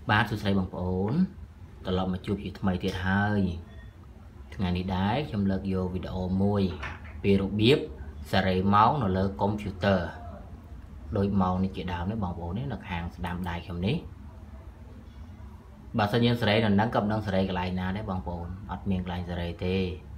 បាទសួស្តីបងប្អូនត្រឡប់មកជួបជាថ្មីទៀតហើយថ្ងៃនេះដែរខ្ញុំលើកយកវីដេអូមួយពីរបៀបសេរីម៉ោងនៅលើកុំព្យូទ័រដោយម៉ោងនេះជាដើមនេះបងប្អូននេះនៅខាងស្ដាំដៃខ្ញុំនេះបើសិនយើងសេរីនៅនឹងក៏មិនដឹងសេរីកន្លែងណាដែរបងប្អូនអត់មានកន្លែងសេរីទេ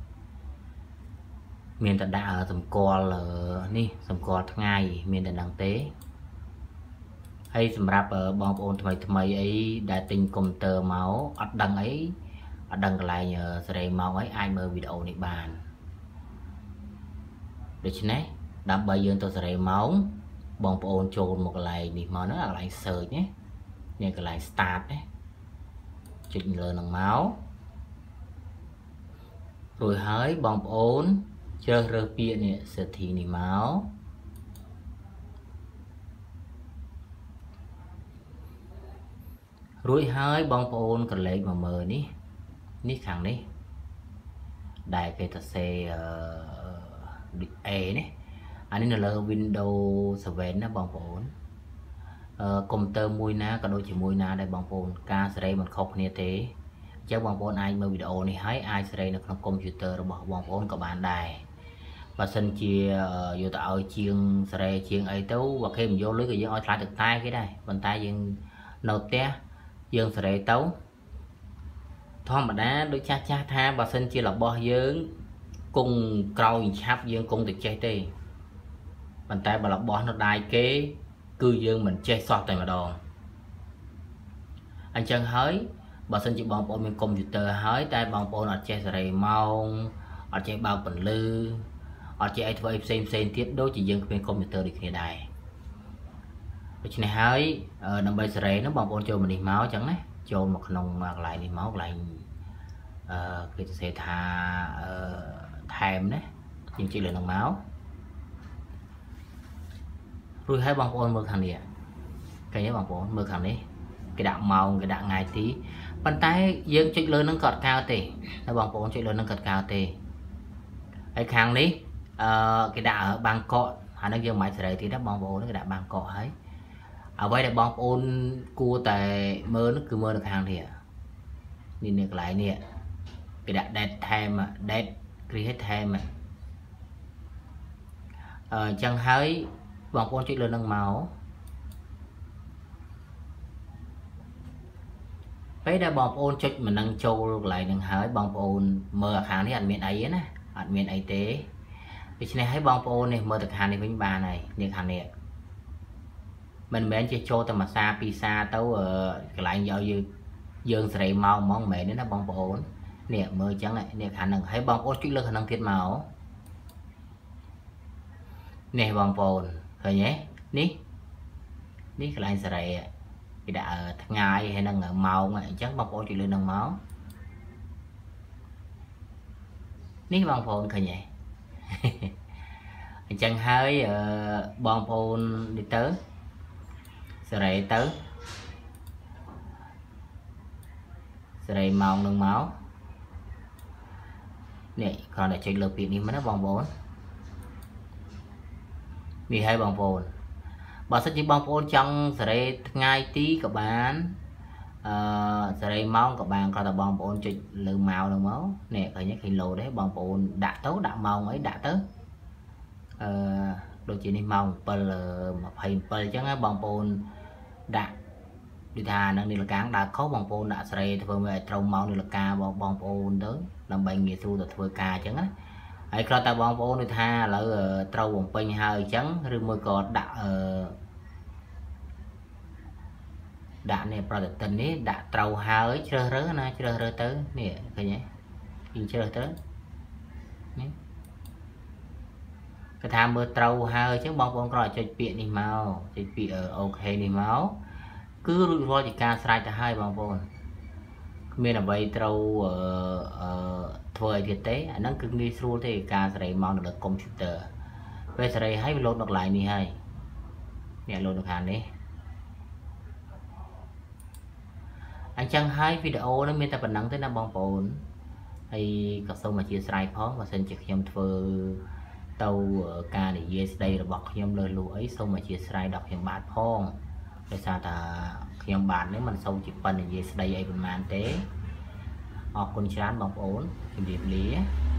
មានតែដាក់សម្គាល់នេះសម្គាល់ថ្ងៃមានតែនឹងទេហើយសម្រាប់បងប្អូនថ្មីអីដែលទិញកុំព្យូទ័រមកអត់ដឹងអីអត់ដឹងកន្លែងសេរីម៉ោងអីអាចមើលវីដេអូនេះបានដូច្នេះដើម្បីយើងទៅសេរីម៉ោងបងប្អូនចូលមកកន្លែងនេះមកហ្នឹងកន្លែង search នេះកន្លែង start នេះចុចលើនឹងមករួចហើយបងប្អូនជ្រើសរើសពាក្យនេះសិទ្ធិនេះមករួចហើយបងប្អូនក៏លេខមកមើលនេះខាងនេះដែលគេទៅសេA នេះអានេះនៅលើ Windows 7ណាបងប្អូនកុំព្យូទ័រមួយណាក៏ដូចជាមួយណាដែរបងប្អូនការសេរីមិនខុសគ្នាទេអញ្ចឹងបងប្អូនអាចមើលវីដេអូនេះហើយអាចសេរីនៅក្នុងកុំព្យូទ័ររបស់បងប្អូនក៏បានដែរបើសិនជាយកទៅឲ្យជាងសេរីជាងអីទៅបើគេមិនយកលុយក៏យើងឲ្យថ្លៃទឹកតែគេដែរប៉ុន្តែយើងនៅផ្ទះយើងសេរីទៅធម្មតាដូចចាស់ថាបើសិនជារបស់យើងគង់ក្រោយឆាប់យើងគង់ទៅចេះទេប៉ុន្តែបើរបស់នៅដៃគេគឺយើងមិនចេះសោះតែម្ដងអញ្ចឹងហើយបើសិនជាបងប្អូនមានកុំព្យូទ័រហើយតែបងប្អូនអត់ចេះសេរីម៉ោងអត់ចេះបើកពន្លឺអត់ចេះអីធ្វើអីផ្សេងទៀតដូចជាយើងគ្មានកុំព្យូទ័រដូចគ្នាដែរដូច្នេះហើយដើម្បីសេរីនោះបងប្អូនចូលមកនេះមកអញ្ចឹងណាចូលមកក្នុងកន្លែងនេះមកកន្លែងគេទៅសេថាថែមណាយើងចុចលើនឹងមករួចហើយបងប្អូនមើលខាងនេះឃើញទេបងប្អូនមើលខាងនេះគេដាក់ម៉ោងគេដាក់ថ្ងៃទីប៉ុន្តែយើងចុចលើនឹងក៏អត់កើទេតែបងប្អូនចុចលើនឹងក៏អត់កើទេហើយខាងនេះគេដាក់បាងកកអានេះយើងមិនអាចសេរីទៀតណាបងប្អូនគេដាក់បាងកកហើយអ្វីដែលបងប្អូនគួរតែមើលនោះគឺមើលនៅខាងនេះនេះកន្លែងនេះគេដាក់ date time date create time អញ្ចឹងហើយបងប្អូនចុចលើនឹងមកពេលដែលបងប្អូនចុចមិននឹងចូលកន្លែងនឹងហើយបងប្អូនមើលខាងនេះអត់មានអីទេណាអត់មានអីទេដូច្នេះហើយបងប្អូននេះមើលទៅខាងនេះវិញបានហើយនេះខាងនេះមិនមែនជាចូលតែមួយសារពីរសារទៅកន្លែងយកយើងសេរីម៉ោងហ្មងមិនមែនទេណាបងប្អូននេះមើលអញ្ចឹងនេះខាងហ្នឹងហើយបងប្អូនចុចលើខាងហ្នឹងទៀតមកនេះបងប្អូនឃើញទេនេះកន្លែងសេរីគេដាក់ថ្ងៃហើយនឹងម៉ោងអញ្ចឹងបងប្អូនចុចលើហ្នឹងមកនេះបងប្អូនឃើញទេអញ្ចឹងហើយបងប្អូននេះទៅសេរីទៅសេរីម៉ោងនឹងមកនេះគ្រាន់តែចុចលើពាក្យនេះមកណាបងប្អូននេះហើយបងប្អូនបើសិនជាបងប្អូនចង់សេរីថ្ងៃទីក៏បានសេរីម៉ោងក៏បានគ្រាន់តែបងប្អូនចុចលើម៉ោងនឹងមកនេះឃើញឃើញឡូតទេបងប្អូនដាក់ទៅដាក់ម៉ោងអីដាក់ទៅដូចជានេះម៉ោង7:27អញ្ចឹងណាបងប្អូនដាក់ដូចថានឹងនាឡិកាដើរខុសបងប្អូនដាក់សេរីធ្វើឲ្យត្រូវម៉ោងនាឡិកាបងប្អូនទៅដើម្បីងាយស្រួលទៅធ្វើការអញ្ចឹងណាហើយគ្រាន់តែបងប្អូនដូចថាឥឡូវត្រូវបំពេញហើយអញ្ចឹងឬមួយក៏ដាក់ដាក់នេះប្រតិទិននេះដាក់ត្រូវហើយជ្រើសរើសណាជ្រើសរើសទៅនេះឃើញទេយើងជ្រើសទៅនេះគេថាមើលត្រូវហើយអញ្ចឹងបងប្អូនគ្រាន់តែចុចពាក្យនេះមកចុចពាក្យអូខេនេះមកគឺរួចរាល់ជាការស្រេចទៅហើយបងប្អូនគ្មានអ្វីត្រូវធ្វើអីទៀតទេអាហ្នឹងគឺងាយស្រួលទេការសេរីម៉ោងនៅលើកុំព្យូទ័រពេលសេរីហើយវាលោតនៅកន្លែងនេះហើយនេះលោតនៅខាងនេះអញ្ចឹងហើយវីដេអូនេះមានតែប៉ុណ្្នឹងទេណាបងប្អូនហើយក៏សូមអធិស្ឋានផងបើសិនជាខ្ញុំធ្វើទៅការនិយាយស្ដីរបស់ខ្ញុំលើសលួសអីសូមអធិស្ឋានដល់ខ្ញុំបាទផងដោយសារតែខ្ញុំបាទនេះមិនសូវជាប៉ុណ្ណេះនិយាយស្ដីអីប្រហែលទេអរគុណច្រើនបងប្អូនជម្រាបលា